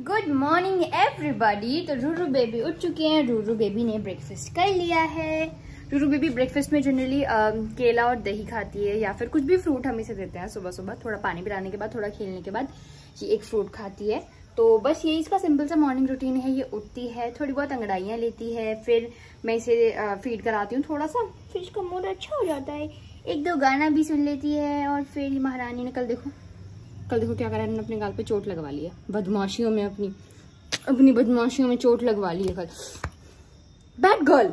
Good morning everybody. तो Ruru baby उठ चुके हैं। रूरू बेबी ने ब्रेकफास्ट कर लिया है। रूरू बेबी ब्रेकफास्ट में जनरली केला और दही खाती है या फिर कुछ भी फ्रूट हम इसे देते हैं सुबह सुबह, थोड़ा पानी पिलाने के बाद, थोड़ा खेलने के बाद ये एक फ्रूट खाती है। तो बस यही इसका सिंपल सा मॉर्निंग रूटीन है। ये उठती है, थोड़ी बहुत अंगड़ाइयाँ लेती है, फिर मैं इसे फीड कराती हूँ थोड़ा सा, फिर इसका मूड अच्छा हो जाता है, एक दो गाना भी सुन लेती है। और फिर महारानी ने कल देखो क्या करा, अपने गाल पे चोट लगवा ली है। बदमाशियों में अपनी बदमाशियों में चोट लगवा ली है कल। बैड गर्ल,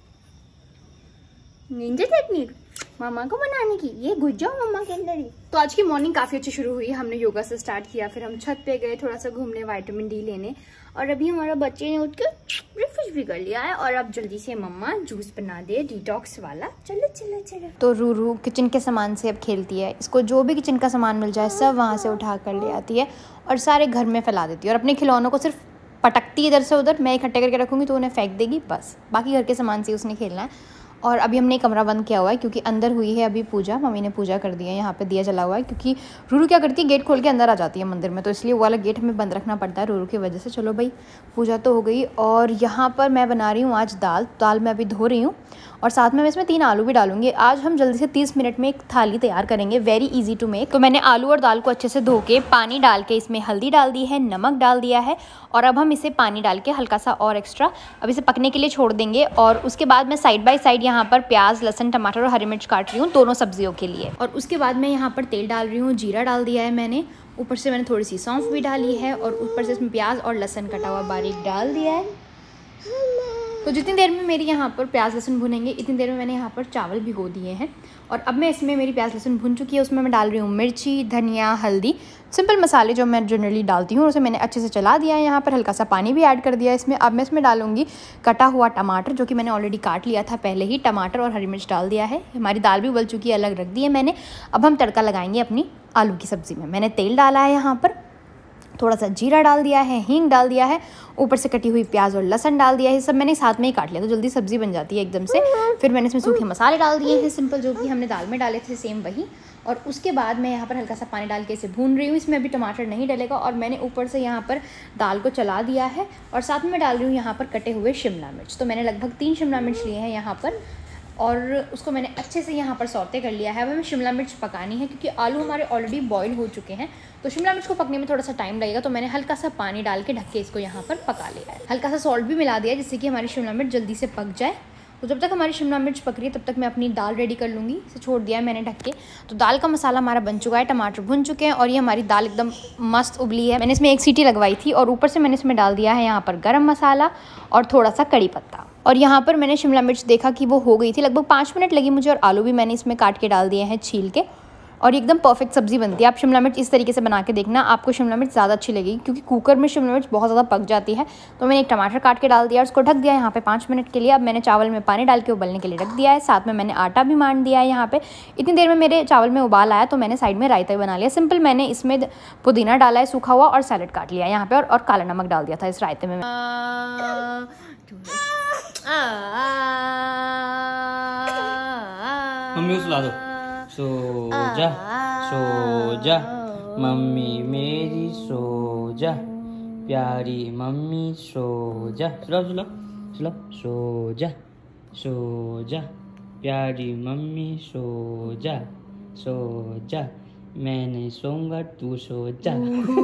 निंजा टेक्निक मामा को बनाने की, ये घुस जाओ मम्मा के अंदर ही। तो आज की मॉर्निंग काफी अच्छी शुरू हुई। हमने योगा से स्टार्ट किया, फिर हम छत पे गए थोड़ा सा घूमने, विटामिन डी लेने, और अभी हमारा बच्चे ने उठ के ब्रेकफास्ट भी कर लिया है। और अब जल्दी से मम्मा जूस बना दे डिटॉक्स वाला। चलो चलो चलो। तो रूरू किचन के सामान से अब खेलती है। इसको जो भी किचन का सामान मिल जाए सब वहाँ से उठा कर ले आती है और सारे घर में फैला देती है। और अपने खिलौनों को सिर्फ पटकती है इधर से उधर। मैं इकट्ठे करके रखूँगी तो उन्हें फेंक देगी, बस बाकी घर के सामान से उसने खेलना है। और अभी हमने कमरा बंद किया हुआ है क्योंकि अंदर हुई है अभी पूजा। मम्मी ने पूजा कर दी है, यहाँ पे दिया जला हुआ है क्योंकि रूरू क्या करती है, गेट खोल के अंदर आ जाती है मंदिर में, तो इसलिए वो वाला गेट हमें बंद रखना पड़ता है रूरू की वजह से। चलो भाई, पूजा तो हो गई। और यहाँ पर मैं बना रही हूँ आज दाल मैं अभी धो रही हूँ और साथ में मैं इसमें 3 आलू भी डालूंगी। आज हम जल्दी से 30 मिनट में एक थाली तैयार करेंगे, वेरी इजी टू मेक। तो मैंने आलू और दाल को अच्छे से धो के पानी डाल के इसमें हल्दी डाल दी है, नमक डाल दिया है, और अब हम इसे पानी डाल के हल्का सा और एक्स्ट्रा अब इसे पकने के लिए छोड़ देंगे। और उसके बाद मैं साइड बाय साइड यहाँ पर प्याज, लहसुन, टमाटर और हरी मिर्च काट रही हूँ दोनों सब्जियों के लिए। और उसके बाद मैं यहाँ पर तेल डाल रही हूँ, जीरा डाल दिया है मैंने, ऊपर से मैंने थोड़ी सी सौंफ भी डाली है, और ऊपर से इसमें प्याज और लहसुन कटा हुआ बारीक डाल दिया है। तो जितनी देर में मेरी यहाँ पर प्याज लहसुन भुनेंगे इतनी देर में मैंने यहाँ पर चावल भिगो दिए हैं। और अब मैं इसमें मेरी प्याज लहसुन भुन चुकी है, उसमें मैं डाल रही हूँ मिर्ची, धनिया, हल्दी, सिंपल मसाले जो मैं जनरली डालती हूँ, उसे मैंने अच्छे से चला दिया है। यहाँ पर हल्का सा पानी भी ऐड कर दिया है इसमें। अब मैं इसमें डालूंगी कटा हुआ टमाटर, जो कि मैंने ऑलरेडी काट लिया था पहले ही। टमाटर और हरी मिर्च डाल दिया है। हमारी दाल भी उबल चुकी है, अलग रख दी है मैंने। अब हम तड़का लगाएंगे अपनी आलू की सब्ज़ी में। मैंने तेल डाला है, यहाँ पर थोड़ा सा जीरा डाल दिया है, हींग डाल दिया है, ऊपर से कटी हुई प्याज और लहसुन डाल दिया है। सब मैंने साथ में ही काट लिया तो जल्दी सब्जी बन जाती है एकदम से। फिर मैंने इसमें सूखे मसाले डाल दिए हैं सिंपल, जो कि हमने दाल में डाले थे सेम वही। और उसके बाद मैं यहाँ पर हल्का सा पानी डाल के इसे भून रही हूँ। इसमें अभी टमाटर नहीं डलेगा। और मैंने ऊपर से यहाँ पर दाल को चला दिया है और साथ में डाल रही हूँ यहाँ पर कटे हुए शिमला मिर्च। तो मैंने लगभग 3 शिमला मिर्च लिए हैं यहाँ पर, और उसको मैंने अच्छे से यहाँ पर सौते कर लिया है। अब हमें शिमला मिर्च पकानी है क्योंकि आलू हमारे ऑलरेडी बॉईल हो चुके हैं, तो शिमला मिर्च को पकने में थोड़ा सा टाइम लगेगा। तो मैंने हल्का सा पानी डाल के ढक के इसको यहाँ पर पका लिया है। हल्का सा सॉल्ट भी मिला दिया जिससे कि हमारी शिमला मिर्च जल्दी से पक जाए। तो जब तक हमारी शिमला मिर्च पक रही है तब तक मैं अपनी दाल रेडी कर लूँगी। इसे छोड़ दिया है मैंने ढक के। तो दाल का मसाला हमारा बन चुका है, टमाटर भुन चुके हैं और ये हमारी दाल एकदम मस्त उबली है। मैंने इसमें 1 सीटी लगवाई थी और ऊपर से मैंने इसमें डाल दिया है यहाँ पर गरम मसाला और थोड़ा सा कड़ी पत्ता। और यहाँ पर मैंने शिमला मिर्च देखा कि वो हो गई थी, लगभग 5 मिनट लगी मुझे। और आलू भी मैंने इसमें काट के डाल दिए हैं छील के, और एकदम परफेक्ट सब्जी बनती है। आप शिमला मिर्च इस तरीके से बना के देखना, आपको शिमला मिर्च ज़्यादा अच्छी लगेगी क्योंकि कुकर में शिमला मिर्च बहुत ज़्यादा पक जाती है। तो मैंने एक टमाटर काट के डाल दिया और उसको ढक दिया यहाँ पे 5 मिनट के लिए। अब मैंने चावल में पानी डाल के उबलने के लिए रख दिया है, साथ में मैंने आटा भी मान दिया है यहाँ पे। इतनी देर में मेरे चावल में उबाल आया तो मैंने साइड में रायता बना लिया सिंपल। मैंने इसमें पुदीना डाला है सूखा हुआ और सैलेड काट लिया यहाँ पे, और काला नमक डाल दिया था इस रायते में। मम्मी उस ला दो। सो जा मम्मी मेरी, सो जा प्यारी मम्मी, सो जा। सुलाओ सो जा प्यारी मम्मी, सो जा मैं नहीं सोऊंगा, तू सो जा।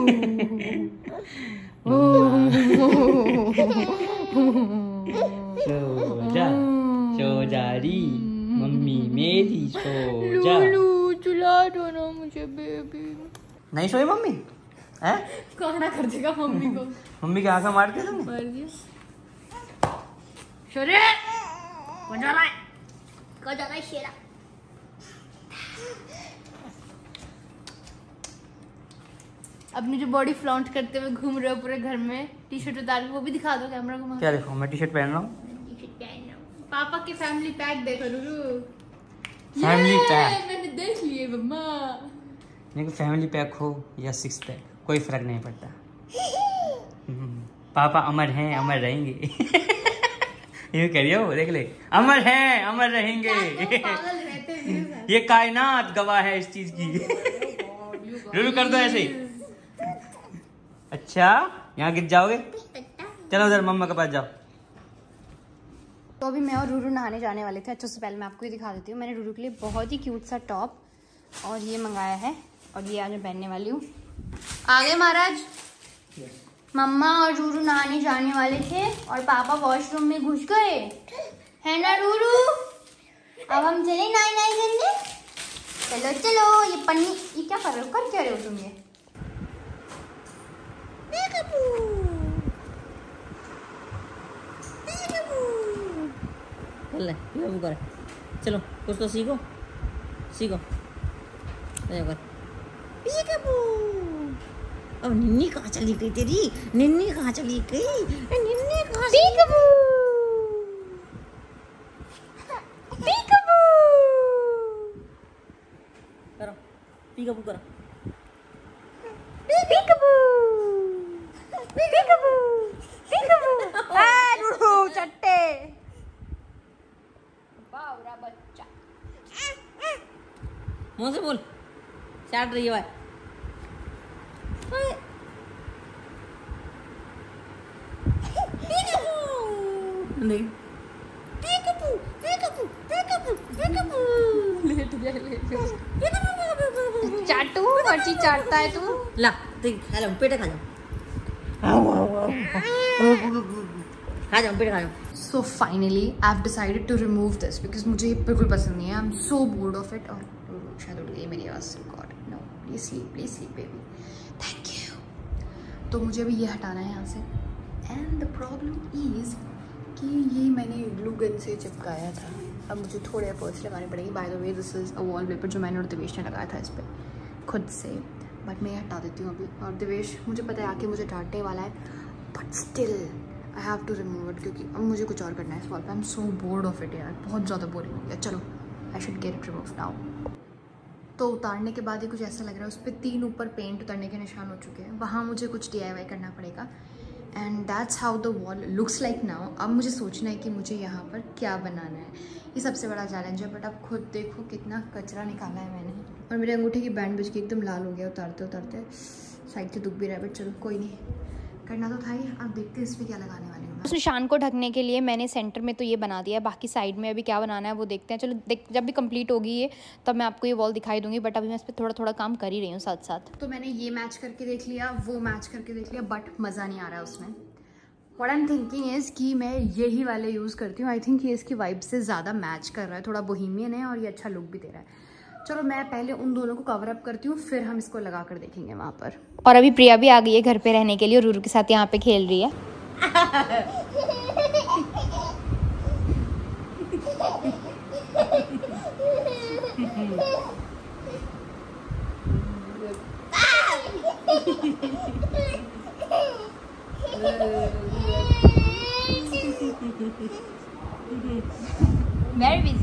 सो जा री मम्मी मेरी, सो जा। चुला दो ना मुझे बेबी। नहीं सोई मम्मी है? खाना कर देगा मम्मी को। मम्मी के आंखें मार के तुम मार दिया। शोरे कौन जा रहा है शेरा? अपनी जो बॉडी फ्लॉन्ट करते हुए घूम रहे हो पूरे घर में, टी-शर्ट उतार के, वो भी दिखा दो कैमरा को। क्या देखो, मैं टी-शर्ट पहन रहा हूँ। पापा के फैमिली पैक देखो रूरू। फैमिली पैक मैंने देख लिए मम्मा। देखो, फैमिली पैक हो या 6 पैक कोई फर्क नहीं पड़ता। पापा अमर हैं, अमर रहेंगे। ये करिए, वो देख ले, अमर हैं, अमर रहेंगे। ये कायनात गवाह है इस चीज की। रूरू कर दो ऐसे ही। अच्छा यहाँ गिर जाओगे। चलो उधर मम्मा के पास जाओ। तो अभी मैं और रूरू नहाने जाने वाले थे। अच्छा से पहले मैं आपको ये दिखा देती हूँ, मैंने रूरू के लिए बहुत ही क्यूट सा टॉप और ये मंगाया है और ये आज मैं पहनने वाली हूँ। आ गए महाराज। मम्मा और रूरू नहाने जाने वाले थे और पापा वॉशरूम में घुस गए, है ना रूरू? अब हम चले नाई नाई करने। चलो चलो। ये पन्नी, ये क्या कर रहे हो? कर क्या रहे हो तुम? ये चलो कुछ तो सीखो सीखो। अब निन्नी कहाँ चली गई तेरी? निन्नी कहाँ चली गई? निन्नी कहाँ? करो पीकाबू करो। चट्टे बावरा बच्चा। मुँह से बोल। चाट रही है भाई। चाटू हर चीज चाटता है तू। ला खा जाओ, पेट खा जाओ, खा जाओ, पेट खा जाओ। So finally I've decided to remove this because मुझे ये बिल्कुल पसंद नहीं है। I'm so bored of it। और शायद उठ गई मेरी आवाज़। God no, please sleep baby, thank you। तो मुझे अभी ये हटाना है यहाँ से। And the problem is कि ये मैंने ग्लू गन से चिपकाया था, अब मुझे थोड़े एफर्ट्स लगाने पड़ेंगे। By the way this is a wallpaper जो मैंने और दिवेश ने लगाया था इस पर खुद से, बट मैं ये हटा देती हूँ अभी। और दिवेश मुझे पता है आके मुझे डांटने वाला है, but still I have to remove it क्योंकि अब मुझे कुछ और करना है इस वॉल पे। I am so bored of it यार, बहुत ज़्यादा बोरिंग हो गया। चलो I should get it remove now. तो उतारने के बाद ही कुछ ऐसा लग रहा है, उस पर 3 ऊपर पेंट उतरने के निशान हो चुके हैं, वहाँ मुझे कुछ DIY करना पड़ेगा। And that's how the wall looks like now. अब मुझे सोचना है कि मुझे यहाँ पर क्या बनाना है, ये सबसे बड़ा चैलेंज है। बट अब खुद देखो कितना कचरा निकाला है मैंने। और मेरे अंगूठे की बैंड बज के एकदम लाल हो गया उतारते उतारते, साइड से दुख भी रहा है, बट चलो कोई नहीं, करना तो था ही। अब देखते हैं इस पर क्या लगाने वाले हैं। उस निशान को ढकने के लिए मैंने सेंटर में तो ये बना दिया है, बाकी साइड में अभी क्या बनाना है वो देखते हैं। चलो जब भी कंप्लीट होगी ये तब मैं आपको ये वॉल दिखाई दूंगी, बट अभी मैं इस पर थोड़ा थोड़ा काम कर ही रही हूँ साथ साथ। तो मैंने ये मैच करके देख लिया, वो मैच करके देख लिया, बट मज़ा नहीं आ रहा है उसमें। What I am thinking is कि मैं यही वाले यूज़ करती हूँ। आई थिंक ये इसकी वाइब से ज़्यादा मैच कर रहा है, थोड़ा बोहेमियन है और ये अच्छा लुक भी दे रहा है। चलो मैं पहले उन दोनों को कवर अप करती हूँ, फिर हम इसको लगा कर देखेंगे वहाँ पर। और अभी प्रिया भी आ गई है घर पे रहने के लिए और रूरू के साथ यहाँ पे खेल रही है। Very busy।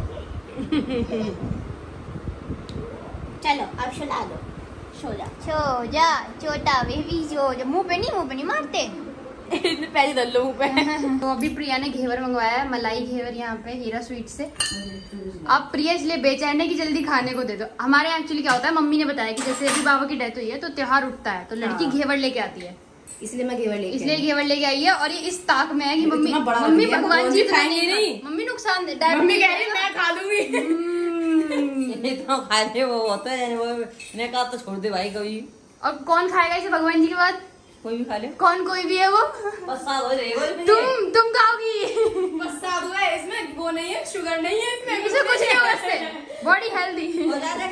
चलो अब सुला दो, सो जा छोटा बेबी, सो जा। मुंह पे नहीं मारते। पहले दल लो मुंह पे। तो अभी प्रिया ने घेवर मंगवाया है, मलाई घेवर यहाँ पे हीरा स्वीट से। अब प्रिया इसलिए बेचैन है कि जल्दी खाने को दे दो। हमारे यहाँ एक्चुअली क्या होता है, मम्मी ने बताया कि जैसे अभी बाबा की डेथ हुई है तो त्योहार उठता है तो लड़की घेवर लेके आती है, इसलिए मैं घेवर लेके आई है। और ये इस ताक में है कि मम्मी भगवान जी खाएंगे नहीं, मम्मी नुकसान दे, मम्मी कह रही मैं खा लूंगी। तो खाने वो होता है, वो ने कहा तो छोड़ दे भाई कभी। और कौन खाएगा इसे भगवान जी के बाद? कोई भी खा ले। कौन कोई भी है वो? तुम खाओगी। साधु है इसमें, वो नहीं है, शुगर नहीं है इसमें, इसे कुछ नहीं होगा इससे, बॉडी हेल्दी।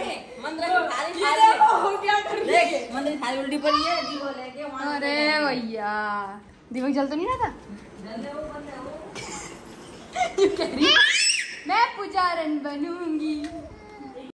मंदिर खाली उल्टी पड़ी है। अरे भैया दिमाग जल तो नहीं रहा था? मैं पुजारन बनूंगी।